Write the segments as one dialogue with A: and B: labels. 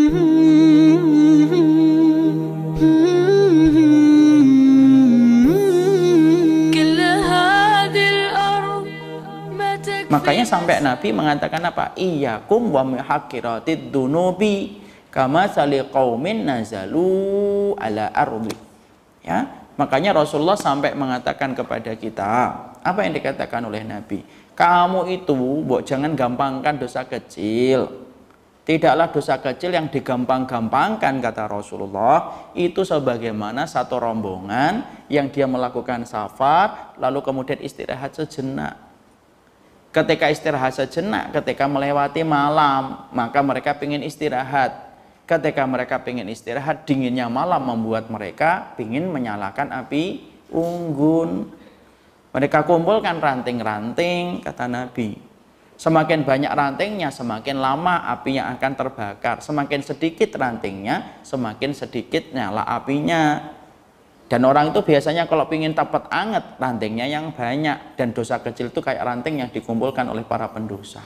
A: Makanya sampai Nabi mengatakan apa? Iyyakum wa muhaqqiratid dunubi kama sali qaumin nazalu ala ardi. Ya, makanya Rasulullah sampai mengatakan kepada kita, apa yang dikatakan oleh Nabi? Kamu itu jangan gampangkan dosa kecil. Tidaklah dosa kecil yang digampang-gampangkan, kata Rasulullah, itu sebagaimana satu rombongan yang dia melakukan safar lalu kemudian istirahat sejenak. Ketika istirahat sejenak, ketika melewati malam, maka mereka ingin istirahat. Ketika mereka ingin istirahat, dinginnya malam membuat mereka ingin menyalakan api unggun. Mereka kumpulkan ranting-ranting, kata Nabi. Semakin banyak rantingnya, semakin lama apinya akan terbakar. Semakin sedikit rantingnya, semakin sedikit nyala apinya. Dan orang itu biasanya kalau ingin dapat anget, rantingnya yang banyak. Dan dosa kecil itu kayak ranting yang dikumpulkan oleh para pendosa.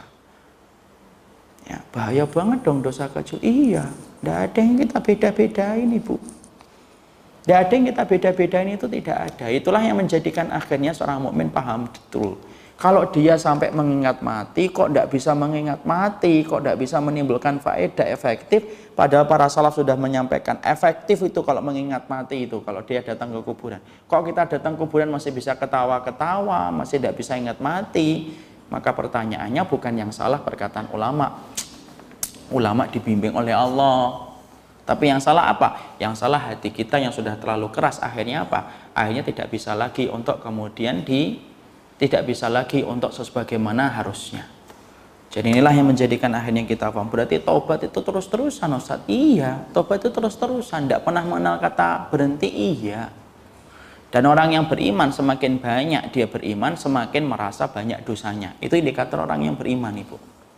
A: Ya, bahaya banget dong dosa kecil. Iya, tidak ada yang kita beda-bedain, Ibu. Tidak ada yang kita beda-bedain, itu tidak ada. Itulah yang menjadikan akhirnya seorang mukmin paham betul. Kalau dia sampai mengingat mati, kok tidak bisa mengingat mati, kok tidak bisa menimbulkan faedah efektif, padahal para salaf sudah menyampaikan efektif itu kalau mengingat mati itu, kalau dia datang ke kuburan. Kok kita datang ke kuburan masih bisa ketawa-ketawa, masih tidak bisa ingat mati? Maka pertanyaannya bukan yang salah perkataan ulama. Ulama dibimbing oleh Allah. Tapi yang salah apa? Yang salah hati kita yang sudah terlalu keras. Akhirnya apa? Akhirnya tidak bisa lagi untuk kemudian tidak bisa lagi untuk sebagaimana harusnya. Jadi inilah yang menjadikan akhirnya kita paham. Berarti taubat itu terus-terusan, Ustaz. Iya, taubat itu terus-terusan, tidak pernah mengenal kata berhenti. Iya. Dan orang yang beriman, semakin banyak dia beriman, semakin merasa banyak dosanya. Itu indikator orang yang beriman, Ibu.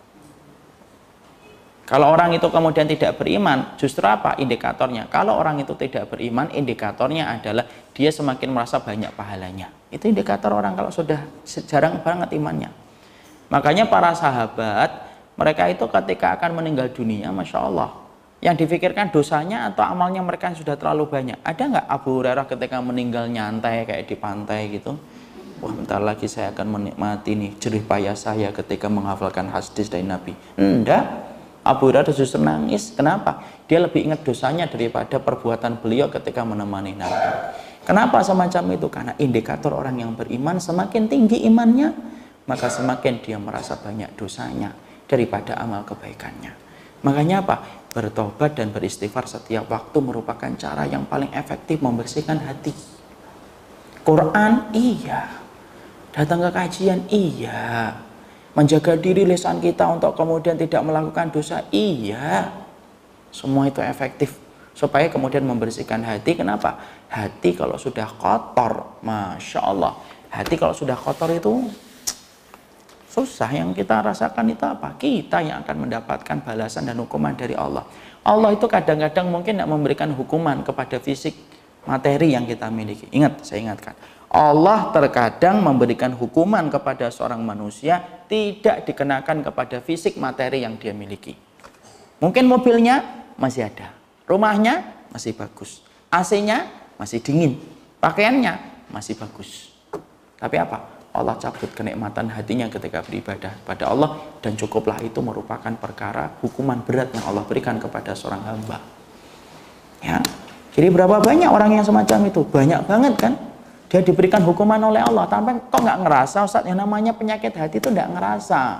A: Kalau orang itu kemudian tidak beriman, justru apa indikatornya? Kalau orang itu tidak beriman, indikatornya adalah dia semakin merasa banyak pahalanya. Itu indikator orang kalau sudah jarang banget imannya. Makanya para sahabat, mereka itu ketika akan meninggal dunia, Masya Allah, yang difikirkan dosanya atau amalnya mereka yang sudah terlalu banyak. Ada nggak Abu Hurairah ketika meninggal nyantai kayak di pantai gitu? Wah, bentar lagi saya akan menikmati nih jerih payah saya ketika menghafalkan hadis dari Nabi. Enggak. Abu Hurairah justru nangis. Kenapa? Dia lebih ingat dosanya daripada perbuatan beliau ketika menemani Nabi. Kenapa semacam itu? Karena indikator orang yang beriman, semakin tinggi imannya, maka semakin dia merasa banyak dosanya daripada amal kebaikannya. Makanya apa? Bertobat dan beristighfar setiap waktu merupakan cara yang paling efektif membersihkan hati. Quran, iya. Datang ke kajian, iya. Menjaga diri lisan kita untuk kemudian tidak melakukan dosa, iya. Semua itu efektif supaya kemudian membersihkan hati. Kenapa? Hati kalau sudah kotor, Masya Allah, hati kalau sudah kotor itu susah. Yang kita rasakan itu apa? Kita yang akan mendapatkan balasan dan hukuman dari Allah. Allah itu kadang-kadang mungkin tidak memberikan hukuman kepada fisik materi yang kita miliki. Ingat, saya ingatkan, Allah terkadang memberikan hukuman kepada seorang manusia tidak dikenakan kepada fisik materi yang dia miliki. Mungkin mobilnya masih ada, rumahnya masih bagus, AC-nya masih dingin, pakaiannya masih bagus. Tapi apa? Allah cabut kenikmatan hatinya ketika beribadah pada Allah, dan cukuplah itu merupakan perkara hukuman berat yang Allah berikan kepada seorang hamba. Ya. Jadi berapa banyak orang yang semacam itu? Banyak banget kan? Dia diberikan hukuman oleh Allah, tanpa kok nggak ngerasa, Ustaz, yang namanya penyakit hati itu nggak ngerasa.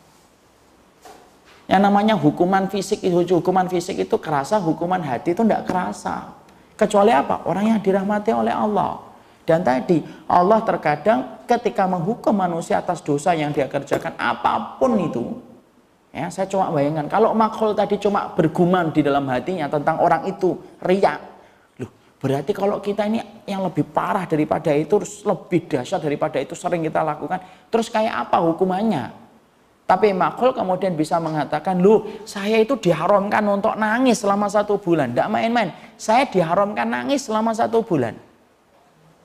A: Yang namanya hukuman fisik itu kerasa, hukuman hati itu nggak kerasa. Kecuali apa? Orang yang dirahmati oleh Allah. Dan tadi Allah terkadang ketika menghukum manusia atas dosa yang dia kerjakan apapun itu, ya, saya cuma bayangkan kalau makhluk tadi cuma bergumam di dalam hatinya tentang orang itu riya, loh, berarti kalau kita ini yang lebih parah daripada itu, lebih dahsyat daripada itu sering kita lakukan, terus kayak apa hukumannya? Tapi makhluk kemudian bisa mengatakan, loh, saya itu diharamkan untuk nangis selama 1 bulan, tidak main-main, saya diharamkan nangis selama 1 bulan.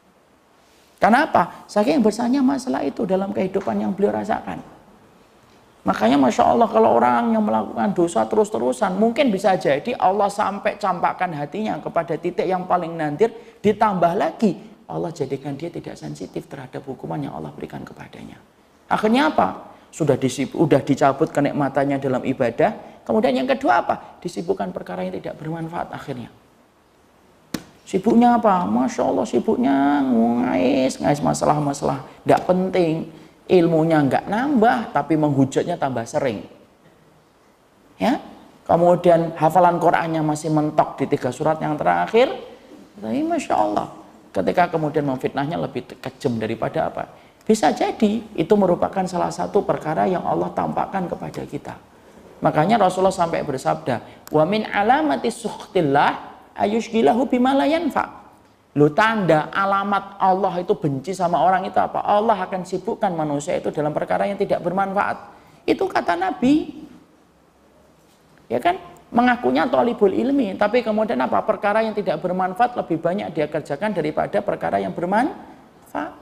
A: Kenapa? Saking besarnya masalah itu dalam kehidupan yang beliau rasakan. Makanya Masya Allah kalau orang yang melakukan dosa terus-terusan, mungkin bisa jadi Allah sampai campakkan hatinya kepada titik yang paling nantir, ditambah lagi Allah jadikan dia tidak sensitif terhadap hukuman yang Allah berikan kepadanya. Akhirnya apa? Sudah dicabut kenikmatannya dalam ibadah. Kemudian yang kedua apa? Disibukkan perkara yang tidak bermanfaat akhirnya. Sibuknya apa? Masya Allah sibuknya ngais masalah-masalah tidak penting. Ilmunya nggak nambah, tapi menghujatnya tambah sering. Ya, kemudian hafalan Qurannya masih mentok di 3 surat yang terakhir. Tapi Masya Allah, ketika kemudian memfitnahnya lebih kejam daripada apa? Bisa jadi itu merupakan salah satu perkara yang Allah tampakkan kepada kita. Makanya Rasulullah sampai bersabda, wa min alamati sukhtillah ayushgilahu bima la yanfa'. Lo tanda alamat Allah itu benci sama orang itu apa? Allah akan sibukkan manusia itu dalam perkara yang tidak bermanfaat. Itu kata Nabi. Ya kan? Mengakunya thalibul ilmi, tapi kemudian apa? Perkara yang tidak bermanfaat lebih banyak dia kerjakan daripada perkara yang bermanfaat.